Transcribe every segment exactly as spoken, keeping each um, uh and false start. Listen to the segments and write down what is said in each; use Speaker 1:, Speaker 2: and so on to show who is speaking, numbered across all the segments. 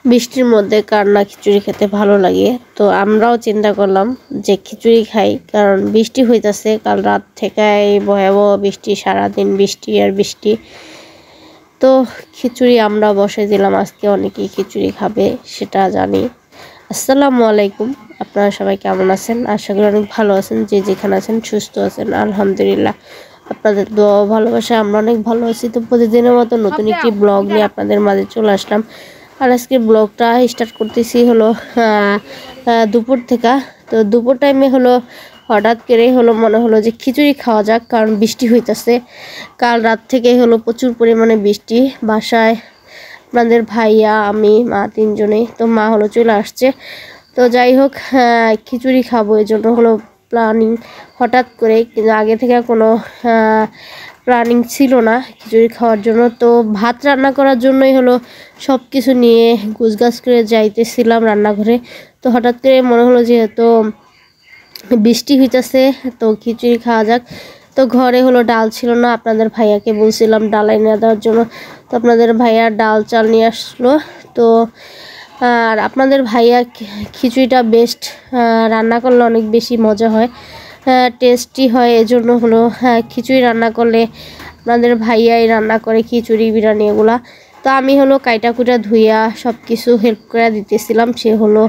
Speaker 1: বৃষ্টির মধ্যে কার না খিচুড়ি খেতে ভালো লাগে। তো আমরাও চিন্তা করলাম যে খিচুড়ি খাই, কারণ বৃষ্টি হইতাছে কাল রাত থেকে, এই ভয়াবহ বৃষ্টি, সারাদিন বৃষ্টি আর বৃষ্টি। তো খিচুড়ি আমরা বসে দিলাম, আজকে অনেকেই খিচুড়ি খাবে সেটা জানি। আসসালামু আলাইকুম, আপনারা সবাই কেমন আছেন? আশা করি অনেক ভালো আছেন, যে যেখানে আছেন সুস্থ আছেন। আলহামদুলিল্লাহ, আপনাদের দোয়া ভালোবাসা আমরা অনেক ভালো আছি। তো প্রতিদিনের মতো নতুন একটি ব্লগ নিয়ে আপনাদের মাঝে চলে আসলাম। আর আজকে ব্লগটা স্টার্ট করতেছি হলো দুপুর থেকে। তো দুপুর টাইমে হলো হঠাৎ করে হলো মনে হলো যে খিচুড়ি খাওয়া যাক, কারণ বৃষ্টি হইতাছে। কাল রাত থেকে হলো প্রচুর পরিমাণে বৃষ্টি। বাসায় আপনাদের ভাইয়া, আমি, মা তিনজনেই। তো মা হলো চলে আসছে। তো যাই হোক, খিচুড়ি খাবো এই জন্য হলো প্ল্যানিং হঠাৎ করে, কিন্তু আগে থেকে কোনো প্ল্যানিং ছিল না খিচুড়ি খাওয়ার জন্য। তো ভাত রান্না করার জন্যই হলো সব কিছু নিয়ে গুছগাছ করে যাইতেছিলাম রান্নাঘরে। তো হঠাৎ করে মনে হলো যেহেতু বৃষ্টি হইতেছে তো খিচুড়ি খাওয়া যাক। তো ঘরে হলো ডাল ছিল না, আপনাদের ভাইয়াকে বলছিলাম ডাল এনে দেওয়ার জন্য। তো আপনাদের ভাইয়া ডাল চাল নিয়ে আসলো। তো আর আপনাদের ভাইয়া খিচুড়িটা বেস্ট রান্না করলে অনেক বেশি মজা হয়, টেস্টি হয়। এজন্য হলো হ্যাঁ খিচুড়ি রান্না করলে আপনাদের ভাইয়াই রান্না করে খিচুড়ি, বিরিয়ানি এগুলা। তো আমি হলো কাইটা কুটা ধুইয়া সব কিছু হেল্প করে দিতেছিলাম। সে হলো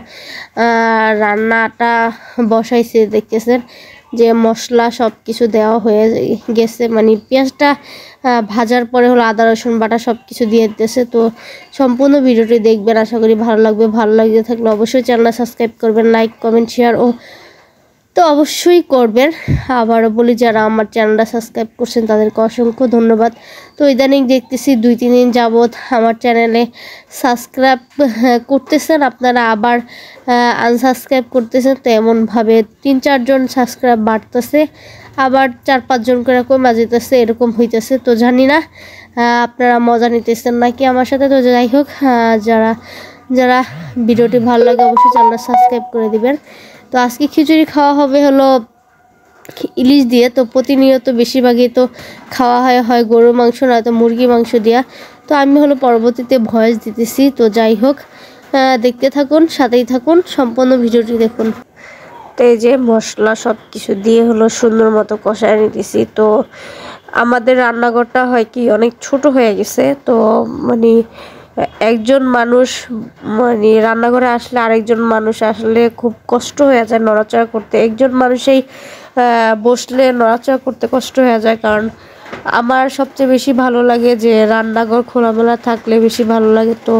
Speaker 1: রান্নাটা বসাইছে, দেখতেছেন যে মশলা সব কিছু দেওয়া হয়ে গেছে, মানে পেঁয়াজটা ভাজার পরে হলো আদা রসুন বাটা সব কিছু দিয়ে দিতেছে। তো সম্পূর্ণ ভিডিওটি দেখবেন, আশা করি ভালো লাগবে। ভালো লাগতে থাকলে অবশ্যই চ্যানেলটা সাবস্ক্রাইব করবেন, লাইক কমেন্ট শেয়ার ও তো অবশ্যই করবেন। আবারও বলি, যারা আমার চ্যানেলটা সাবস্ক্রাইব করছেন তাদেরকে অসংখ্য ধন্যবাদ। তো ইদানিং দেখতেছি দুই তিন দিন যাবৎ আমার চ্যানেলে সাবস্ক্রাইব করতেছেন আপনারা, আবার আনসাবস্ক্রাইব করতেছেন। তো এমনভাবে তিন চারজন সাবস্ক্রাইব বাড়তেছে, আবার চার পাঁচজন করে কমে যেতেছে, এরকম হইতেছে। তো জানি না আপনারা মজা নিতেছেন নাকি আমার সাথে। তো যাই হোক, যারা যারা ভিডিওটি ভালো লাগে অবশ্যই চ্যানেলটা সাবস্ক্রাইব করে দিবেন। তো আজকে খিচুড়ি খাওয়া হবে হলো ইলিশ দিয়ে। তো প্রতিনিয়ত বেশিরভাগই তো খাওয়া হয় হয় গরুর মাংস নয়তো মুরগি মাংস দিয়া। তো আমি হলো পরবর্তীতে ভয়েস দিতেছি। তো যাই হোক, দেখতে থাকুন, সাথেই থাকুন, সম্পূর্ণ ভিডিওটি দেখুন। তো এই যে মশলা সব কিছু দিয়ে হলো সুন্দর মতো কষায় নিতেছি। তো আমাদের রান্নাঘরটা হয় কি অনেক ছোট হয়ে গেছে। তো মানে একজন মানুষ মানে রান্নাঘরে আসলে আরেকজন মানুষ আসলে খুব কষ্ট হয়ে যায় নড়াচড়া করতে। একজন মানুষেই বসলে নড়াচড়া করতে কষ্ট হয়ে যায়। কারণ আমার সবচেয়ে বেশি ভালো লাগে যে রান্নাঘর খোলামেলা থাকলে বেশি ভালো লাগে। তো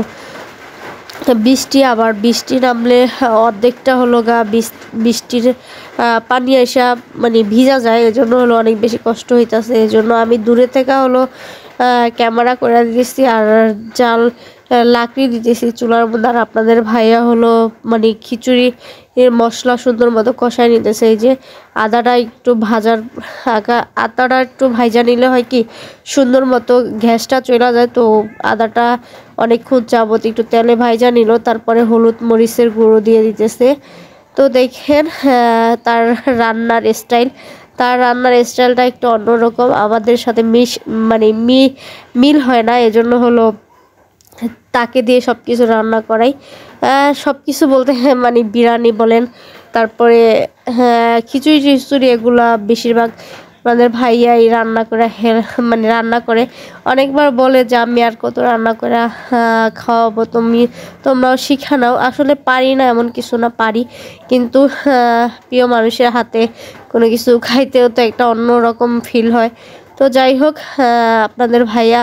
Speaker 1: বৃষ্টি, আবার বৃষ্টি নামলে অর্ধেকটা হলো গা বৃষ্টির পানি আসা মানে ভিজা যায়, এজন্য হলো অনেক বেশি কষ্ট হইতাছে। এই জন্য আমি দূরে থেকে হলো ক্যামেরা করে দিতেছি আর জাল লাকড়ি দিতেছি চুলার মধ্যে। আর আপনাদের ভাইয়া হলো মানে খিচুড়ি এর মশলা সুন্দর মতো কষায় নিতেছে। এই যে আদাটা একটু ভাজার আদাটা একটু ভাজা নিলে হয় কি সুন্দর মতো গ্যাসটা চলে যায়। তো আদাটা অনেকক্ষণ যাবত একটু তেলে ভাজা নিল, তারপরে হলুদ মরিচের গুঁড়ো দিয়ে দিতেছে। তো দেখেন তার রান্নার স্টাইল, তার রান্নার স্টাইলটা একটু অন্যরকম, আমাদের সাথে মিশ মানে মি মিল হয় না। এজন্য হলো তাকে দিয়ে সব কিছু রান্না করাই। সব কিছু বলতে মানে বিরিয়ানি বলেন, তারপরে হ্যাঁ খিচুড়ি টিচুড়ি এগুলা বেশিরভাগ আমাদের ভাইয়াই রান্না করে মানে রান্না করে। অনেকবার বলে যে আমি আর কত রান্না করে খাওয়াবো, তুমি তোমরাও শিখা নাও। আসলে পারি না এমন কিছু না, পারি, কিন্তু প্রিয় মানুষের হাতে কোনো কিছু খাইতেও তো একটা অন্যরকম ফিল হয়। তো যাই হোক, আপনাদের ভাইয়া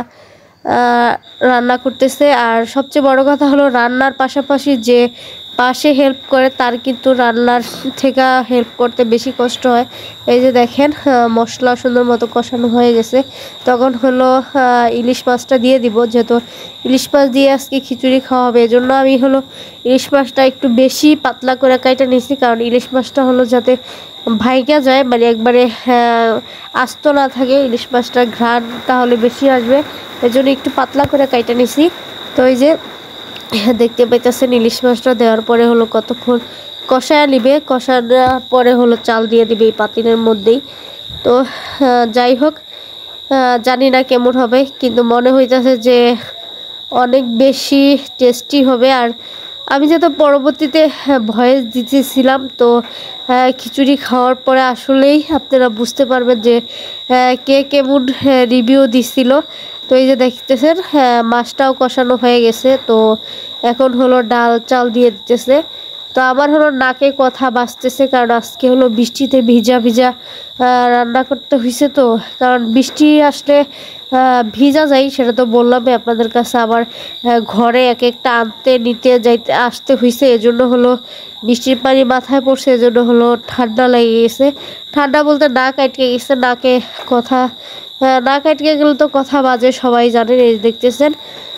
Speaker 1: রান্না করতেছে। আর সবচেয়ে বড় কথা হলো রান্নার পাশাপাশি যে পাশে হেল্প করে তার কিন্তু রান্নার থেকে হেল্প করতে বেশি কষ্ট হয়। এই যে দেখেন মশলা সুন্দর মতো কষানো হয়ে গেছে, তখন হলো ইলিশ মাছটা দিয়ে দিব। যেহেতু ইলিশ মাছ দিয়ে আজকে খিচুড়ি খাওয়া হবে, এজন্য আমি হলো ইলিশ মাছটা একটু বেশি পাতলা করে কাইটা নিয়েছি। কারণ ইলিশ মাছটা হলো যাতে ভাইগা যায়, মানে একবারে আস্ত না থাকে, ইলিশ মাছটা ঘ্রাণ তাহলে বেশি আসবে, এজন্য একটু পাতলা করে কাইটা নিছি। তো এই যে দেখতে পাইতেছেন ইলিশ মাছটা দেওয়ার পরে হলো কতক্ষণ কষায় নিবে, কষানোর পরে হলো চাল দিয়ে দিবে এই পাতিলের মধ্যেই। তো যাই হোক, জানি না কেমন হবে, কিন্তু মনে হইতেছে যে অনেক বেশি টেস্টি হবে। আর আমি যেহেতু পরবর্তীতে ভয়েস দিতেছিলাম, তো খিচুড়ি খাওয়ার পরে আসলেই আপনারা বুঝতে পারবেন যে কে কেমন রিভিউ দিছিল। তো এই যে দেখতেছেন মাছটাও কষানো হয়ে গেছে, তো এখন হলো ডাল চাল দিয়ে দিতেছে। তো আমার হলো নাকে কথা বাজতেছে, কারণ আজকে হলো বৃষ্টিতে ভিজা ভিজা রান্না করতে হয়েছে। তো কারণ বৃষ্টি আসলে ভিজা যায়, সেটা তো বললামই আপনাদের কাছে। আবার ঘরে এক একটা আনতে নিতে যাইতে আসতে হয়েছে, এজন্য হলো বৃষ্টির পানি মাথায় পড়ছে, এজন্য হলো ঠান্ডা লেগে গেছে। ঠান্ডা বলতে নাক আটকে গেছে, নাকে কথা নাক আটকে গেলে তো কথা বাজে, সবাই জানেন। এই দেখতেছেন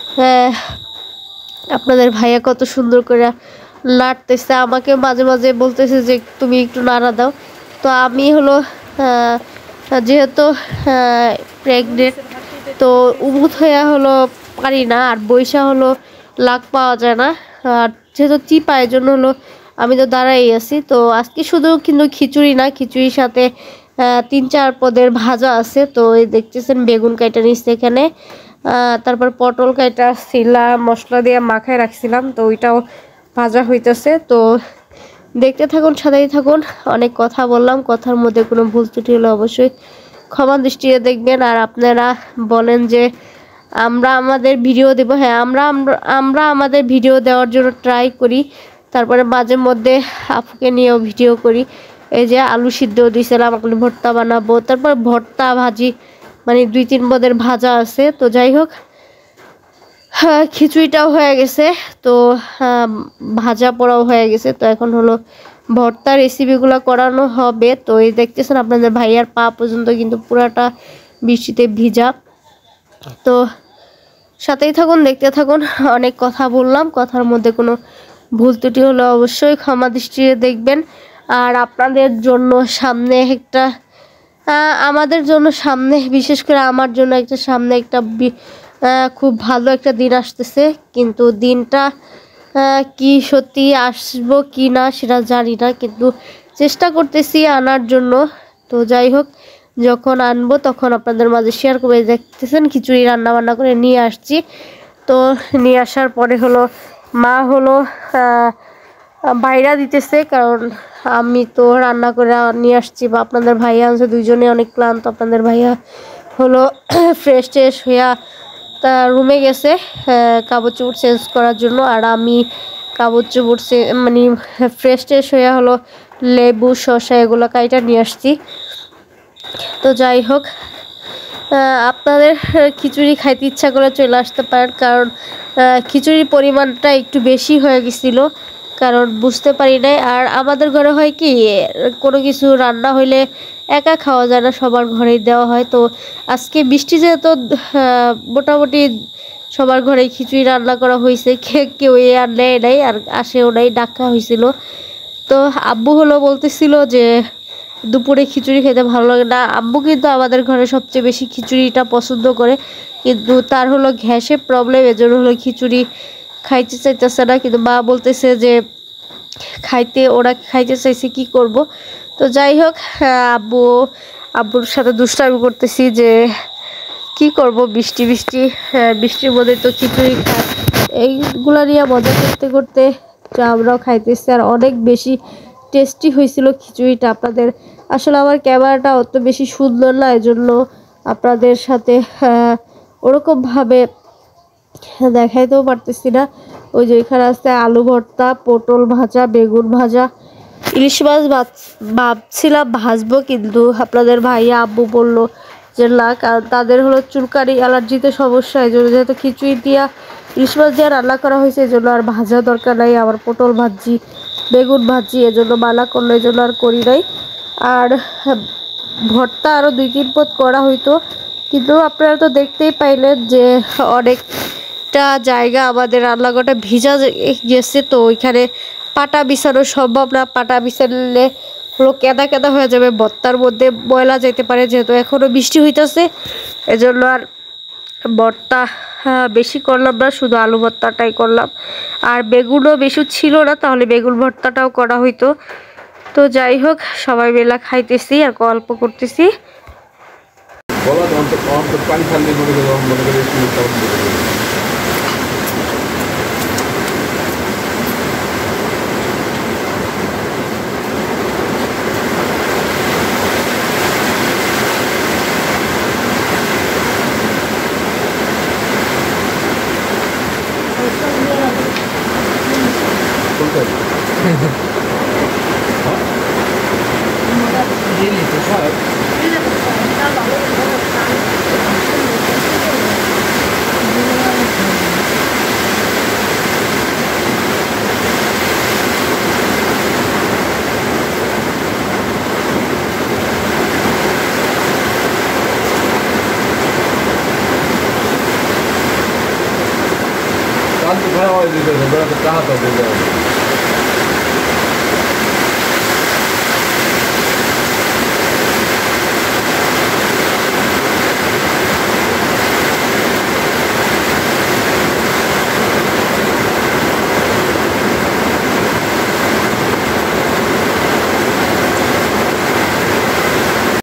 Speaker 1: আপনাদের ভাইয়া কত সুন্দর করে নাড়তেছে, আমাকে মাঝে মাঝে বলতেছে যে তুমি একটু নাড়া দাও। তো আমি হলো যেহেতু প্রেগনেন্ট, তো উমুত হইয়া হলো পারি না, আর বৈশা হলো লাগ পাওয়া যায় না। আর যেহেতু চিপা, এই জন্য হলো আমি তো দাঁড়াই আছি। তো আজকে শুধু কিন্তু খিচুড়ি না, খিচুড়ির সাথে তিন চার পদের ভাজা আছে। তো এই দেখতেছেন বেগুন কাইটা নিচ্ছে এখানে, তারপর পটল কাইটা শিলা মশলা দিয়ে মাখায় রাখছিলাম, তো ওইটাও ভাজা হইতেছে। তো দেখতে থাকুন, সাথেই থাকুন। অনেক কথা বললাম, কথার মধ্যে কোনো ভুল ত্রুটি হলে অবশ্যই ক্ষমা দৃষ্টিতে দেখবেন। আর আপনারা বলেন যে আমরা আমাদের ভিডিও দেব, হ্যাঁ আমরা আমরা আমাদের ভিডিও দেওয়ার জন্য ট্রাই করি, তারপরে মাঝে মধ্যে আপুকে নিয়েও ভিডিও করি। এই যে আলু সিদ্ধ দিয়েছিলাম, আলু ভর্তা বানাবো, তারপর ভর্তা ভাজি, মানে দুই তিন পদের ভাজা আছে। তো যাই হোক, হ্যাঁ খিচুড়িটাও হয়ে গেছে, তো ভাজা পোড়াও হয়ে গেছে। তো এখন হলো ভর্তা রেসিপিগুলো করানো হবে। তো এই দেখতেছেন আপনাদের ভাইয়ার পা পর্যন্ত কিন্তু পুরাটা বৃষ্টিতে ভিজা। তো সাথেই থাকুন, দেখতে থাকুন। অনেক কথা বললাম, কথার মধ্যে কোনো ভুল ত্রুটি হলে অবশ্যই ক্ষমা দৃষ্টিতে দেখবেন। আর আপনাদের জন্য সামনে একটা আমাদের জন্য সামনে বিশেষ করে আমার জন্য একটা সামনে একটা খুব ভালো একটা দিন আসতেছে, কিন্তু দিনটা কি সত্যি আসবো কি না সেটা জানি না, কিন্তু চেষ্টা করতেছি আনার জন্য। তো যাই হোক, যখন আনবো তখন আপনাদের মাঝে শেয়ার করে। দেখতেছেন খিচুড়ি রান্না বান্না করে নিয়ে আসছি। তো নিয়ে আসার পরে হলো মা হলো বাইরা দিতেছে, কারণ আমি তো রান্না করে নিয়ে আসছি, বা আপনাদের ভাইয়া আনছে, দুইজনে অনেক ক্লান্ত। আপনাদের ভাইয়া হলো ফ্রেশ ট্রেশ হইয়া তা রুমে গেছে কাপড় চোপড় চেঞ্জ করার জন্য, আর আমি কাপড় চোপড় মানে ফ্রেশ ট্রেশ হইয়া হলো লেবু শসা এগুলো কাইটা নিয়ে আসছি। তো যাই হোক, আপনাদের খিচুড়ি খাইতে ইচ্ছা করে চলে আসতে পারেন, কারণ খিচুড়ির পরিমাণটা একটু বেশি হয়ে গেছিলো, কারণ বুঝতে পারি নাই। আর আমাদের ঘরে হয় কি, কোনো কিছু রান্না হইলে একা খাওয়া যায় না, সবার ঘরেই দেওয়া হয়। তো আজকে বৃষ্টি যেহেতু মোটামুটি সবার ঘরে খিচুড়ি রান্না করা হয়েছে, কে কেউ এ আর নেয় নাই, আর আসেও নাই, ডাকা হয়েছিল। তো আব্বু হলো বলতেছিল যে দুপুরে খিচুড়ি খেতে ভালো লাগে না। আব্বু কিন্তু আমাদের ঘরে সবচেয়ে বেশি খিচুড়িটা পছন্দ করে, কিন্তু তার হলো গ্যাসের প্রবলেম, এজন্য হলো খিচুড়ি খাইতে চাইতেছে না। কিন্তু মা বলতেছে যে খাইতে, ওরা খাইতে চাইছে, কি করব। তো যাই হোক, আব্বু আব্বুর সাথে দুষ্টামি করতেছি যে কি করব, বৃষ্টি বৃষ্টি বৃষ্টির মধ্যে তো খিচুড়ি খাই, এইগুলো নিয়ে মজা করতে করতে আমরাও খাইতেছি। আর অনেক বেশি টেস্টি হয়েছিল খিচুড়িটা। আপনাদের আসলে আমার ক্যামেরাটা অত বেশি সুন্দর না, এই জন্য আপনাদের সাথে ওরকমভাবে দেখাইতেও পারতেছি না। ওই যে এখানে আছে আলু ভর্তা, পটল ভাজা, বেগুন ভাজা, ইলিশ মাছ ভাবছিলাম ভাজবো, কিন্তু আপনাদের ভাইয়া আব্বু বললো যে না, কারণ তাদের হলো চুলকানি অ্যালার্জিতে সমস্যা, এই জন্য যেহেতু খিচুড়ি দিয়া ইলিশ মাছ দিয়ে রান্না করা হয়েছে, এই জন্য আর ভাজা দরকার নাই। আবার পটল ভাজি, বেগুন ভাজি, এজন্য মানা করলো, এই জন্য আর করি নাই। আর ভর্তা আরও দুই তিন পদ করা হইতো, কিন্তু আপনারা তো দেখতেই পাইলেন যে অনেকটা জায়গা আমাদের রান্নাঘরটা ভিজা গেছে। তো ওইখানে পাটা বিছানো সম্ভব না, পাটা বিছালে পুরো কেদা কেদা হয়ে যাবে, ভর্তার মধ্যে ময়লা যেতে পারে, যেহেতু এখনও বৃষ্টি হইতেছে, এজন্য আর ভর্তা বেশি করলাম না, শুধু আলু ভর্তাটাই করলাম। আর বেগুনও বেশি ছিল না, তাহলে বেগুন ভর্তাটাও করা হইতো। তো যাই হোক, সবাই মিলে খাইতেছি আর গল্প করতেছি।
Speaker 2: কই দিলি তো সব tanto però voglio dire, però che tanto